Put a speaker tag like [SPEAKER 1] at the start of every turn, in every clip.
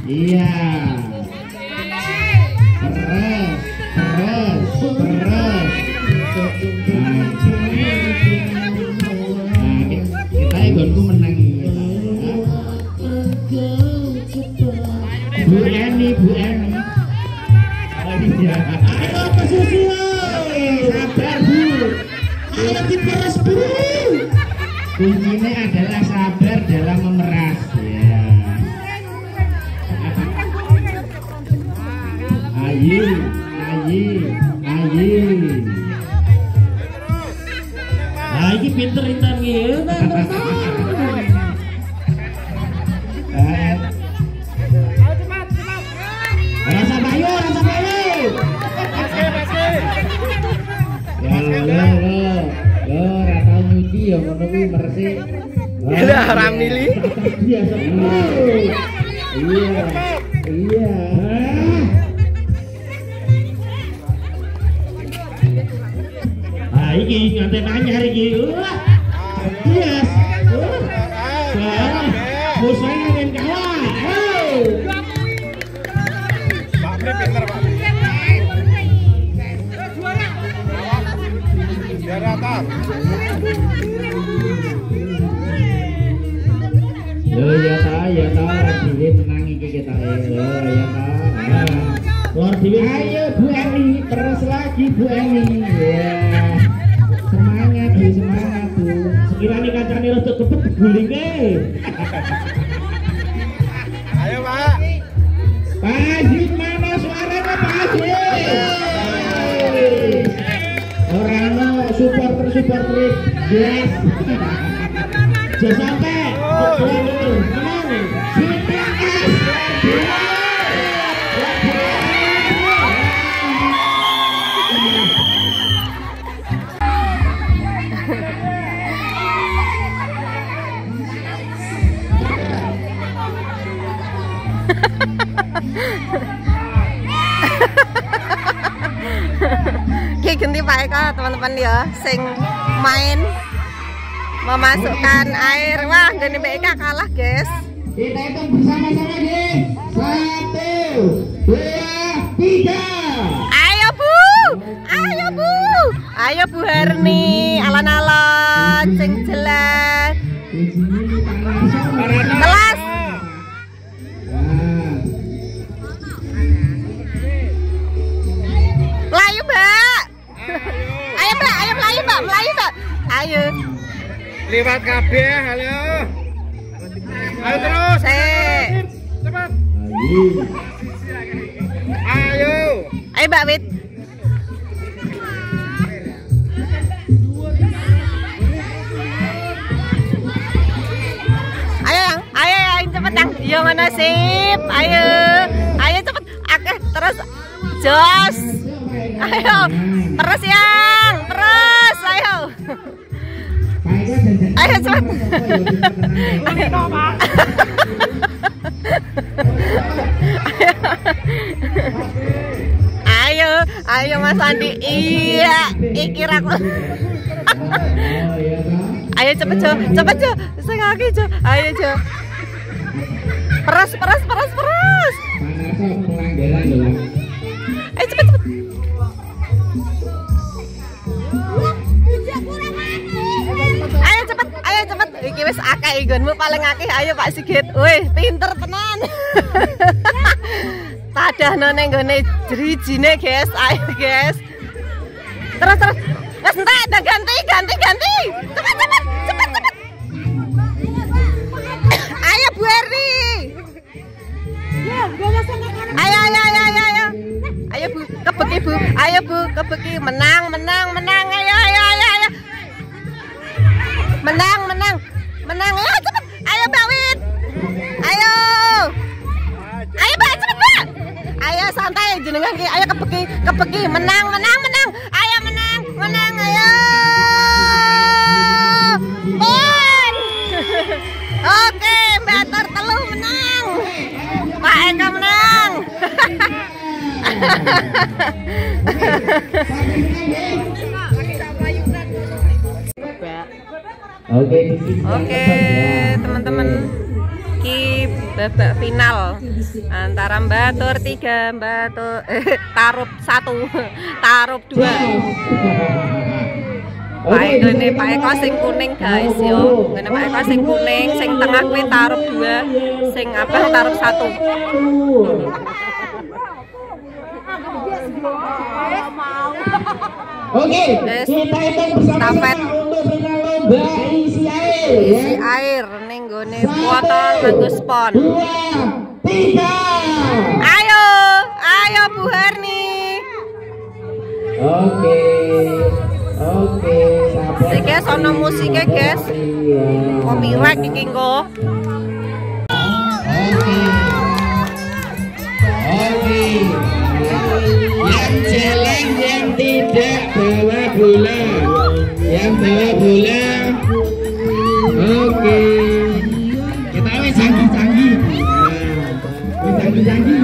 [SPEAKER 1] Iya. Terus. Kita egonku menang ini. Bu Eni. Ayo Pak Susilo. Sabar Bu. Ayo diperas Bu. Kuncinya adalah sabar dalam memeras. Ya. Ayo. Nah, ini pinter intan gitu. Rasa bayu. Lo rata nyuci ya ngono kuwi mersi.
[SPEAKER 2] Lah haram nili. Iya. Iki nganti nanya hari iki. Yes. Musuhnya ngenen kalah. Pak Pri pinter, Pak. Biar rata. Ya ta, dhewe menang iki kita. Ya ta. Luar dhewe. Ayo Bu Eni, terus lagi Bu Eni. Ya. Semangat Bu. Sekiranya kancane rada kepet gulinge. Ayo Pak. Pak Ajit mana suaranya Pak Ajit? Orang supporter yes. Jangan sampai.
[SPEAKER 3] Ganti Pak Eka teman-teman ya, sing main memasukkan air. Wah, Gani Pak Eka kalah guys.
[SPEAKER 1] Kita hitung bersama-sama nih. 1, 2, 3.
[SPEAKER 3] Ayo Bu Herni, alon-alon, sing jelas. Kelas. Melayu Mbak. Ayo melayu Mbak. Ayo.
[SPEAKER 2] Liwat kabeh, halo. Ayo terus. Cepat. Ayo
[SPEAKER 3] Mbak Wit. Ayo cepet yang. Yo mana sip. Ayo cepet. Akeh terus. Jos. Ayo. Terus yang. Terus ayo. Ayo cepet. Ayo Mas Andi. Iya, ikiraku. Ayo cepet Jo. Sengaki Jo. Ayo Jo. Peras. Ayo cepet. Ayo cepet. Iki wis akeh igonmu paling akeh. Ayo Pak Sigit. Wih, pinter tenan. Tadahno ning gone jrijine guys. Ayo guys. Terus. Wes entek ganti. Cepet. Ayo Bu Eri. Ayo. Ayo Bu, kebeki Bu. Ayo Bu, kebeki. Menang. Ayo. Menang. Ayo cepet. Ayo Mbak Wit. Ayo Mbak, cepet Mbak. Ayo santai jenengan ki. Ayo kebeki. Menang. Ayo menang. Ayo. Pun. Oke, Mbak Tor telu menang. Pak Eka menang.
[SPEAKER 1] Oke,
[SPEAKER 3] teman-teman. Keep babak final antara Batur 3 Tarup 1 Tarup 2. Pak Eko ini Pak Eko sing kuning guys yo. Ngene Pak Eko sing kuning, sing tengah kuwi Tarup 2, sing abang Tarup 1.
[SPEAKER 2] Oke, kita hitung bersama-sama untuk final lomba isi air.
[SPEAKER 3] Isi air ning gone botol nganggo spon.
[SPEAKER 2] 2, 3.
[SPEAKER 3] Ayo Bu Herni.
[SPEAKER 2] Oke, sabar.
[SPEAKER 3] Iki sono musike, guys. Copyright iki engko.
[SPEAKER 2] Oke. Yang jalan yang tidak bawa bola. Yang bawa bola. Oke. Kita wis canggih-canggih. Wis canggih-canggih.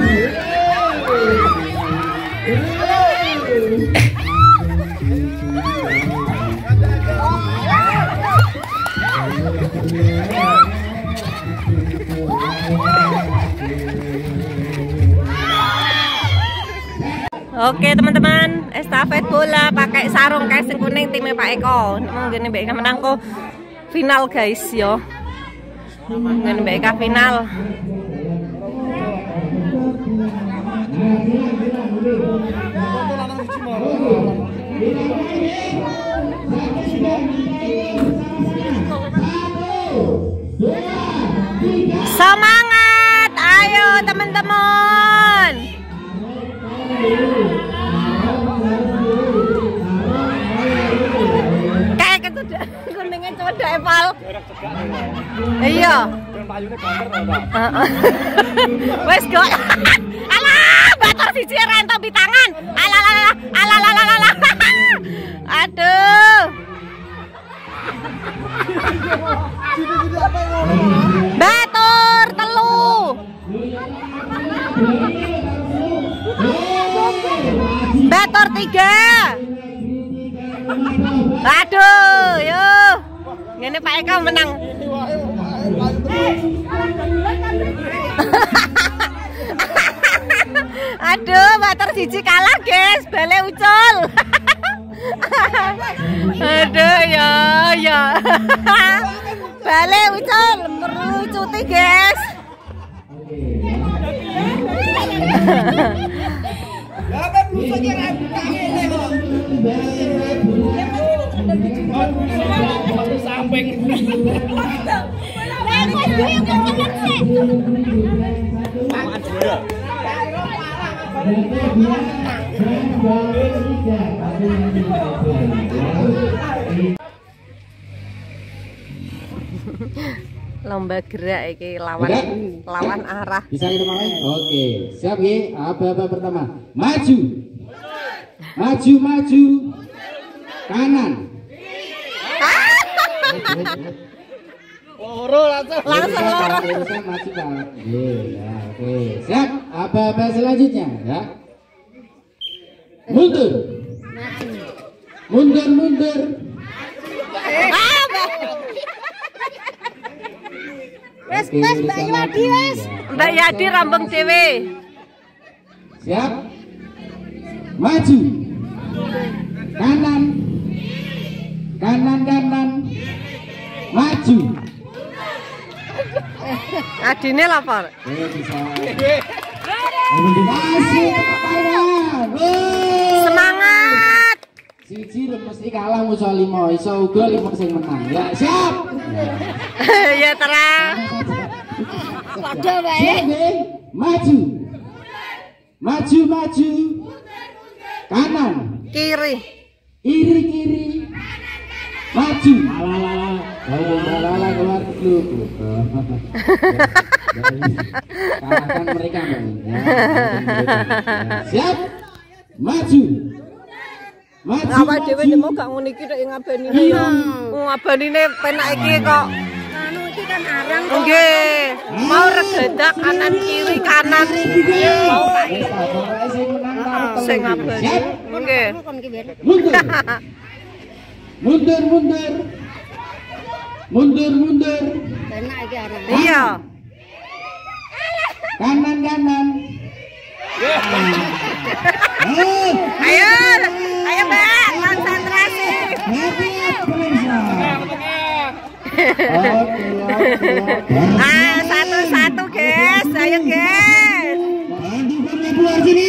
[SPEAKER 3] Oke teman-teman, estafet bola pakai sarung kayak sing kuning timnya Pak Eko. Mungkin Mbak Eka menang kok final guys yo. Mungkin Mbak Eka final. Semangat, ayo teman-teman. Kayak ketudak kuningnya coba Eval. Iya. Wes kok. Alah, Batur siji rento di tangan. Alah. Aduh. Batur telu. Batur 3. Aduh, yo. Ngene Pak Eko menang. Aduh, Batur siji kalah, guys. Bale ucul. Aduh, ya. Bale ucul, merucuti, guys. Lomba gerak iki lawan arah.
[SPEAKER 2] Bisa kita mulai? Oke, siap nggih? Apa pertama? Maju. Kanan. Langsung maju Pak. Ya, oke. Siap. Apa selanjutnya ya? Mundur.
[SPEAKER 3] Wes Mbak Yadi wes. Mbak Yadi rambung dhewe.
[SPEAKER 2] Siap. Maju. Kanan. Maju.
[SPEAKER 3] Adine lapor. Semangat.
[SPEAKER 2] Siji mesti kalah musuh 5, iso uga 5 sing menang. Ya, siap.
[SPEAKER 3] Ya terang. Padha wae.
[SPEAKER 2] Maju. Kanan.
[SPEAKER 3] Kiri.
[SPEAKER 2] Maju. Alah keluar dulu. Kalahkan mereka Bang. Ya. Siap. Maju.
[SPEAKER 3] Awak dhewe nemu gak ngono iki tok ngabani. Ngabanine penak iki kok. Anu iki kan arang kok. Nggih. Mau regedak kanan kiri kanan. Mau Pak. Sing ngabani. Nggih. Mundur. Penak iki arang. Iya.
[SPEAKER 2] Kanan kanan.
[SPEAKER 3] Ayo, ayo Mbak, konsentrasi. Ah, satu-satu guys, ayo guys.
[SPEAKER 2] Keluar sini,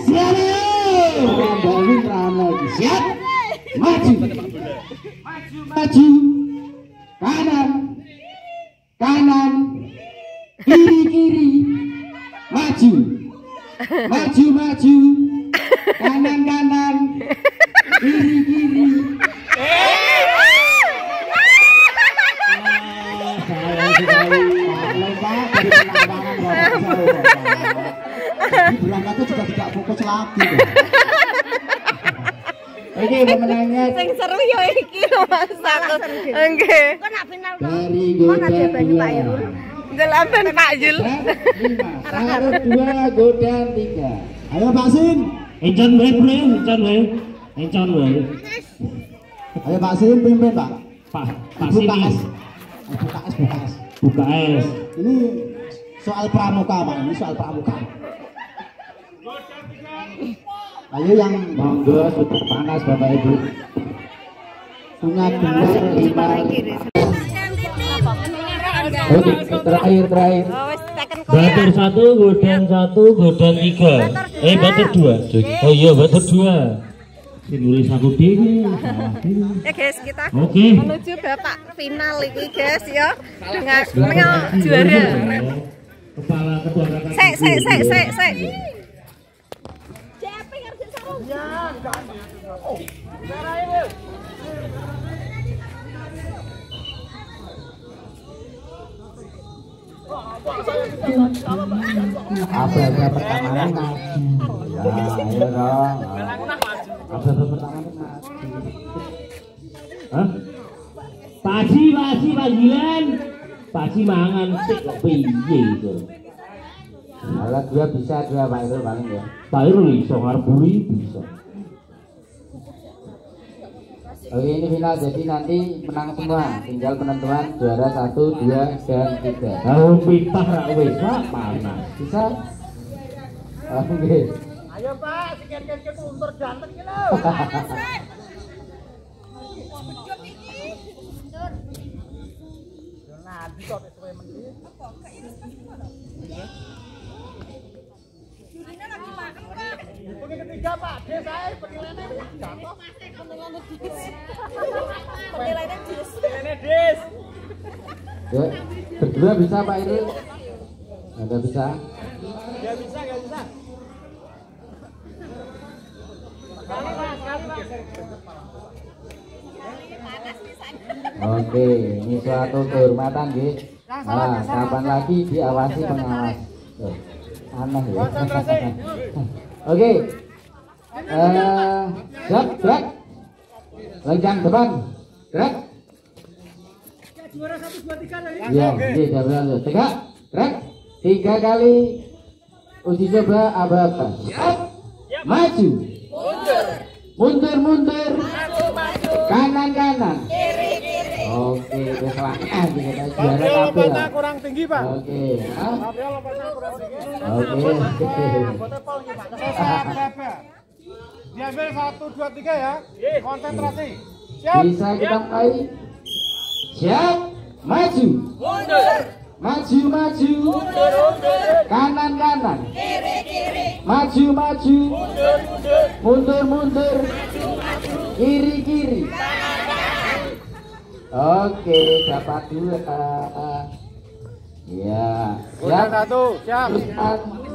[SPEAKER 2] siap. Maju, maju, kanan, kanan, kiri kiri, maju, maju maju, kanan kanan, kiri kiri. Berangkatnya juga tidak fokus lagi. Oke, pemenangnya
[SPEAKER 3] Sing seru yo iki lho Mas aku. Nggih.
[SPEAKER 4] Kok nak final
[SPEAKER 2] dari Godan 2.
[SPEAKER 3] Delapan Pak Jul.
[SPEAKER 2] 5, 1, 2, Godan 3. Ayo Pak Sin.
[SPEAKER 1] Encon wae, Bro, encon wae. Encon wae.
[SPEAKER 2] Ayo Pak Sin pimpin Pak.
[SPEAKER 1] Pak
[SPEAKER 2] Buka
[SPEAKER 1] sini.
[SPEAKER 2] es. Buka es, buka es.
[SPEAKER 1] Buka es.
[SPEAKER 2] Ini soal pramuka Pak, ini soal pramuka. Ayo yang
[SPEAKER 1] Monggo sudah panas Bapak Ibu.
[SPEAKER 2] punya gelar 5. Oke, terakhir.
[SPEAKER 3] Oh, wis teken
[SPEAKER 1] Batur
[SPEAKER 3] koyo.
[SPEAKER 1] 1, Godan 1, Godan 3. Batur 2. Oh iya, Batur 2. Sing nulis aku dhewe.
[SPEAKER 3] Ya guys, kita
[SPEAKER 1] Oke.
[SPEAKER 3] menuju babak final iki guys ya. Dengan juara.
[SPEAKER 1] Kepala ketua kakak.
[SPEAKER 3] Sek.
[SPEAKER 2] Apa pertama ngaji. Ya, ayo dong. Apa pertama ngaji.
[SPEAKER 1] Hah? Paci panggilan. Paci mangan sik kok piye itu.
[SPEAKER 2] Kalau dua bisa dua Pak itu paling ya.
[SPEAKER 1] Pak Irul iso ngarburi bisa.
[SPEAKER 2] Oke, ini final, jadi nanti menang semua. Tinggal penentuan juara 1, 2, dan 3.
[SPEAKER 1] Kalau pitah rak wis Pak, panas.
[SPEAKER 2] Bisa? Oke.
[SPEAKER 4] Ayo Pak, sekian-sekian untur jantan iki lho. Nanti kok suwe mendhi. Pokoknya ketiga Pak, desae penilaiannya jatuh. Penilaiannya dis. Penilaiannya dis.
[SPEAKER 2] Ya, berdua bisa Pak ini? Nggak bisa.
[SPEAKER 4] Gak bisa. Sekali Pak.
[SPEAKER 2] Oke, ini suatu kehormatan Gih. Nah, kapan lagi diawasi pengawas. Tuh, aneh ya. Oke. Siap, gerak. Lencang depan. Gerak.
[SPEAKER 4] Juara 1 2 3 lagi.
[SPEAKER 2] Ya, iya, berlalu. Tegak. Gerak. 3 kali uji coba aba-aba. Siap. Maju. Mundur. Kanan. Oke, keselamatan kita juara kabel.
[SPEAKER 4] Kurang tinggi Pak.
[SPEAKER 2] Oke. Hah?
[SPEAKER 4] Gabriel lompatnya kurang tinggi.
[SPEAKER 2] Oke.
[SPEAKER 4] Foto pol nih Pak. Berapa? Diambil 1 2 3 ya. Konsentrasi. Siap.
[SPEAKER 2] Bisa kita mulai. Siap. Maju. Maju. Kanan. Maju. Mundur. Kiri. Oke, dapat 2. Ya.
[SPEAKER 4] Udah
[SPEAKER 2] Siap.
[SPEAKER 4] 1, siap.
[SPEAKER 2] Teruskan.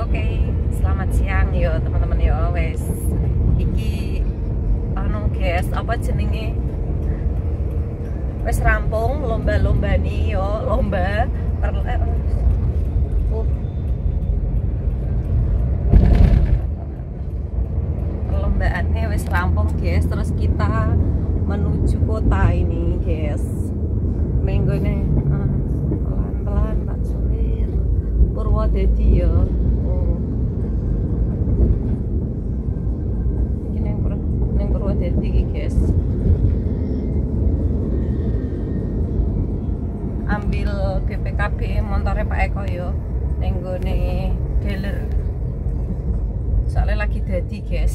[SPEAKER 3] Oke, selamat siang yo teman-teman yo. Wes iki anu guys, apa jenenge? Wes rampung lomba-lomba nih yo, lomba perlombaannya wes rampung guys. Terus kita menuju kota ini guys. Minggu nih pelan-pelan Pak Sulir Purwodadi ya. Ini yang Purwodadi guys. Ambil BPKB motornya Pak Eko yo. Nenggone dealer. Soalnya lagi dadi guys.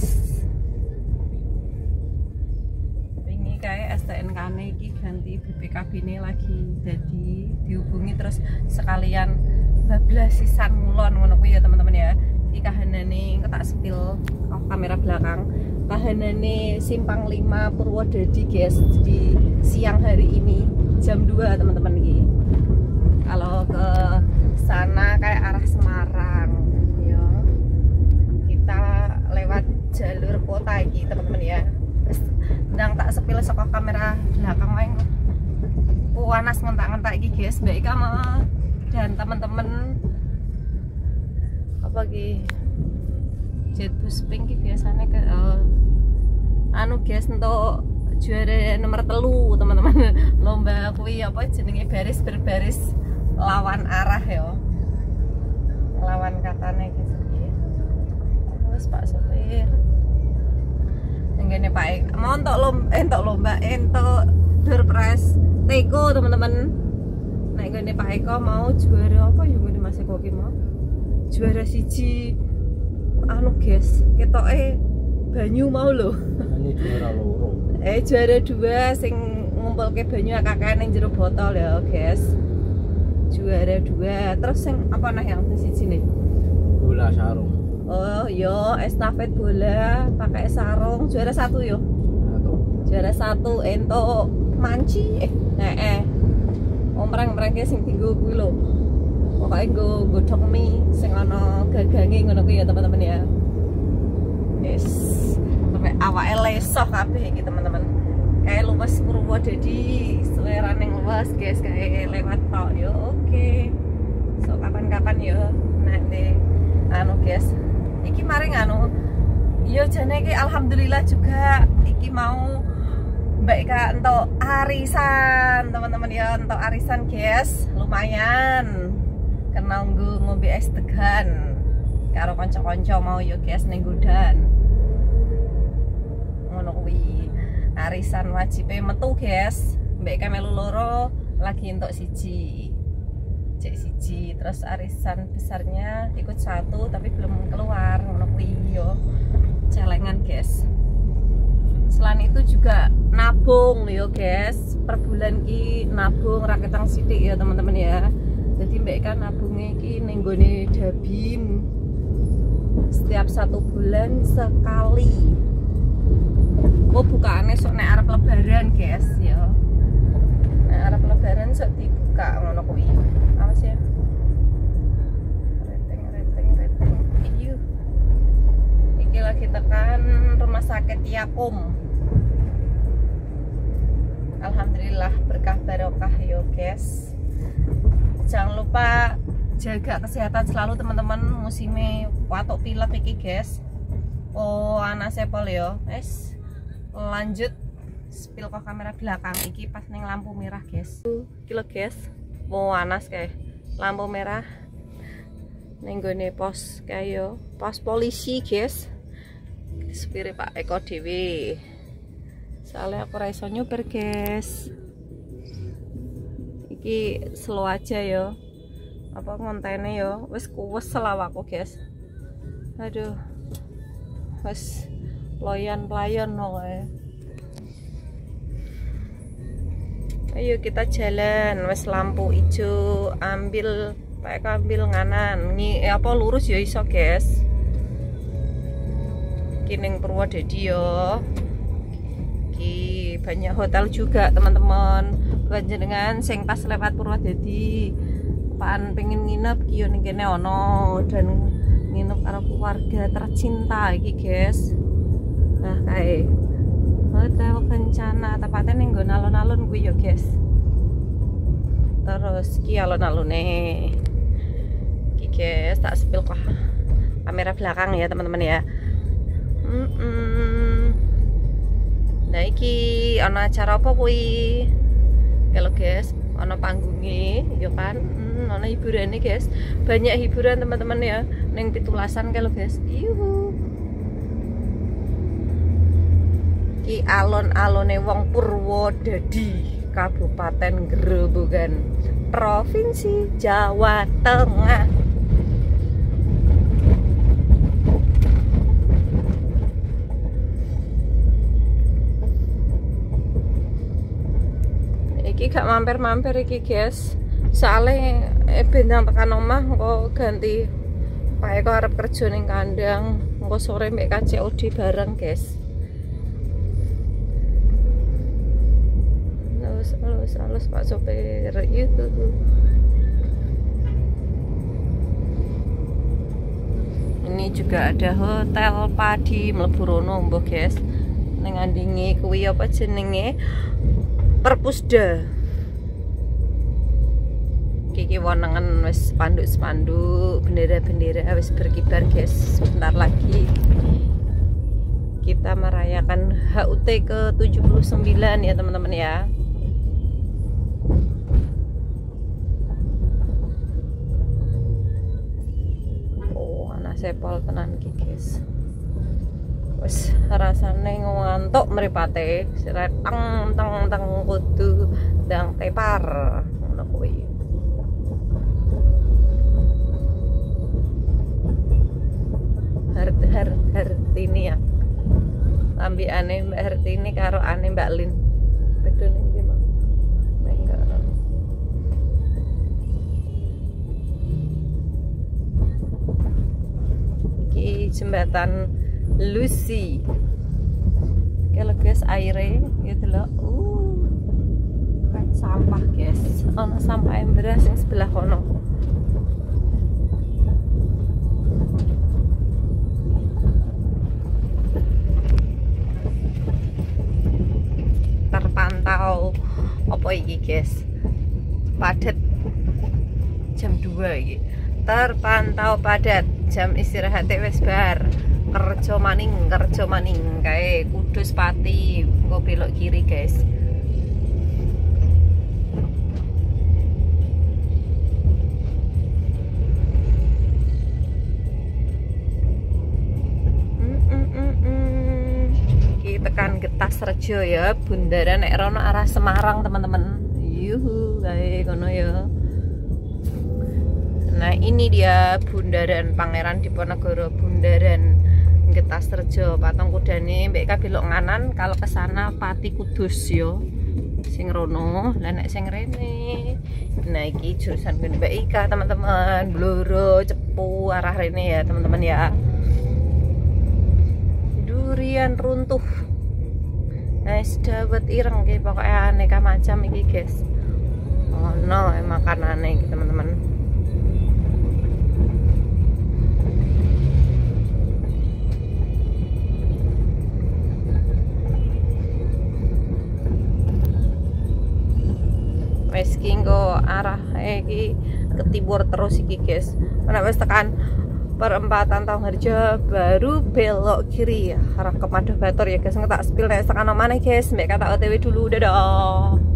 [SPEAKER 3] Ini kayak STNK ini ganti BPKB ini lagi dadi, dihubungi terus sekalian bablas sisan ngulon ngono kuwi ya teman-teman ya. Iki kahanane tak sepil kamera belakang. Kahanane Simpang 5 Purwodadi guys di siang hari ini jam 2 teman-teman iki. Kalau ke sana kayak arah Semarang ya. Kita lewat jalur kota iki teman-teman ya. Ndang tak sepil saka kamera belakang wae. Panas ngentak-ngentak iki guys, Mbak Ika dan teman-teman apa iki Jetbus Pink iki biasanya ke anu guys untuk juara nomor 3 teman-teman. Lomba kuwi apa jenenge baris berbaris lawan arah ya. Lawan katane guys iki. Terus Pak Sopir ngene Pak mau entuk lomba entuk door prize Teko teman-teman. Nek ngene Pak Eko mau juara apa ya ngene Mas Eko ki mau juara siji anu guys ketoke banyu mau lho.
[SPEAKER 1] Ini juara loro.
[SPEAKER 3] Juara 2 sing ngumpulke banyu akeh ning jero botol ya guys. Juara 2 terus sing apa nah yang siji nih?
[SPEAKER 1] Bola sarung.
[SPEAKER 3] Oh yo estafet bola pakai sarung juara 1 yo. Juara 1 entuk manci omreng-omrengke sing dienggo kuwi lho. Pokoke nggo godhog mie sing ana gagange ngono kuwi ya teman-teman ya. Yes. Sampai awake lesoh kabeh iki teman-teman. Kayak luwes Purwodadi, suwerane luwes guys kayak lewat tok yo. Oke. So kapan-kapan yo nanti anu guys. Iki maring anu yo jane iki alhamdulillah juga iki mau Mbak Ika untuk arisan teman-teman ya, untuk arisan guys lumayan kena ngombe es degan karo kanca-kanca mau yo guys ning Godan ngono kuwi arisan wajib metu guys. Mbak Ika melu loro lagi untuk siji cek siji terus arisan besarnya ikut 1 tapi belum keluar ngono kuwi yo celengan guys. Selain itu juga nabung yo guys, per bulan ki nabung raketang sidik ya teman-teman ya. Jadi Mbak Ika nabungnya ki ning nggone Dabin setiap 1 bulan sekali. Oh bukaannya sok nek arep lebaran guys ya. Nek arep lebaran sok dibuka ngono kuwi. Awas ya. Reteng. Iyo. Iki lagi tekan rumah sakit Yakum. Alhamdulillah berkah barokah yo guys. Jangan lupa jaga kesehatan selalu teman-teman musimnya watuk pilek iki guys. Oh anak sepol yo. Wes lanjut spill ke kamera belakang iki pas neng lampu merah guys. Kilo guys. Mau panas kayak lampu merah. Neng gone pos kayak pos polisi guys. Supire Pak Eko Dewi. Soalnya aku raiso nyuper guys. Iki slow aja yo. Apa kontennya yo. Wes kuwesel awakku guys. Aduh. Wes pelayan no. Ayo kita jalan. Wes lampu hijau. Ambil nganan. Ini apa lurus ya iso guys. Kining Purwodadi yo. Banyak hotel juga teman-teman. Panjenengan sing pas lewat Purwodadi pan pengen nginep kiyo ning kene ono dan nginep karo keluarga tercinta iki guys. Nah kae Hotel Kencana tepatnya ning nggon alun-alun kuwi ya guys. Terus ki alun-alune iki guys, tak spill kok kamera belakang ya teman-teman ya. Nah iki ana acara apa kuwi? Kalau guys, ana panggungnya ya kan. Ana hiburannya guys. Banyak hiburan teman-teman ya ning Pitulasan kalau guys. Yuhu. Ki alon-alone wong Purwodadi, Kabupaten Grobogan, Provinsi Jawa Tengah. Iki gak mampir-mampir iki guys. Soalnya bintang tekan omah kok ganti Pak Eko arep kerja ning kandang. Engko sore mbek KCOD bareng guys. Halus Pak sopir itu. Ini juga ada Hotel Padi mlebu rono mbah guys. Ning andinge kuwi apa jenenge? Perpusda. Kiki wonengen wis spanduk-spanduk, bendera-bendera wis berkibar guys. Sebentar lagi kita merayakan HUT ke-79 ya teman-teman ya. Oh, anak sepol tenan iki guys. Wis rasane ngantuk mripate, teng kudu ndang tepar ngono kuwi. Hartini ya. Ambikane Mbak Hartini karo ane Mbak Lin. Bedone ndi, Mak? Enggak. Ki jembatan Lucy. Kalau guys airnya gitu loh. Kan sampah guys. Ono sampah emberas yang sebelah kono. Terpantau apa iki guys? Padat jam 2 iki. Terpantau padat, jam istirahat wis bar. Kerja maning kae Kudus Pati, engko belok kiri guys. Kita tekan Getasrejo ya, bundaran nek rono arah Semarang teman-teman. Yuhu, kae kono ya. Nah ini dia bundaran Pangeran Diponegoro, bundaran Getasrejo. Patung kudane mbek kabelok nganan kalau ke sana Pati Kudus yo. Sing rono, lah nek sing rene. Nah iki jurusan Mbak Ika teman-teman, Bloro, Cepu arah rene ya teman-teman ya. Durian runtuh. Nice dawet ireng ki pokoknya aneka macam iki guys. Oh no, makanane iki teman-teman. Wes ki nggo arah iki ke timur terus iki guys. Nek wis tekan perempatan Tongharjo baru belok kiri arah ke Madoh Batur ya guys. Tak spill nek tekan maneh guys. Mbek kata OTW dulu, dadah.